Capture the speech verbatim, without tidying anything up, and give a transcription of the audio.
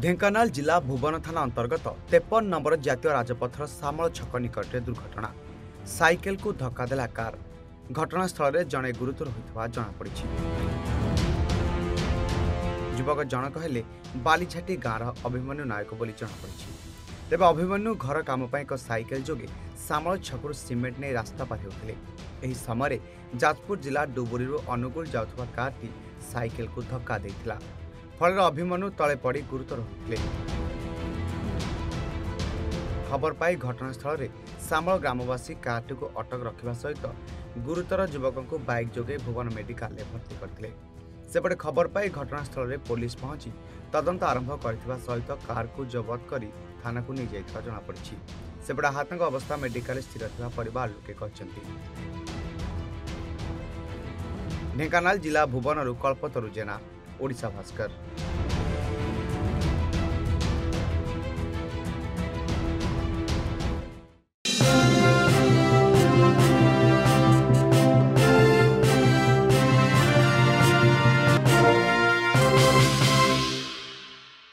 ढेंकानाल जिला भुवन थाना अंतर्गत तेपन नंबर जातीय राजपथर सामल छक निकट दुर्घटना। साइकेल को धक्का देला कार। घटनास्थल में जड़े गुरुतर होता जमापड़ी। युवक जनक हेले बालीछाटी गाँवर अभिमन्यु नायक बोली जमापड़ी। तेज अभिमन्यु घर काम एक साइकेल जोगे सामल छकु सीमेंट नहीं रास्ता पार होते। यह समय जाजपुर जिला डुबुरी अनुगुल जाउथबा कारटी साइकेल को धक्का देइथिला। फल अभिमन्यु तले पड़ी गुरुतर होते। खबर पाई घटनास्थल में सामल ग्रामवासी कारटी को अटक रखा सहित गुरुतर युवक को बाइक जोगे भुवन मेडिकल भर्ती करते। सेपटे खबर पाई घटनास्थल में पुलिस पहुंची तदंत आरंभ करथिबा सहित कार को जबत करी थाना को नहीं जाइथिबा जमापड़ी। सेपटे हाथक अवस्था मेडिकल स्थिर थिबा परिवार लोके कहछन्ति। ढेंकानाल जिला भुवनरू कल्पतरु जेना, ओडिशा भास्कर।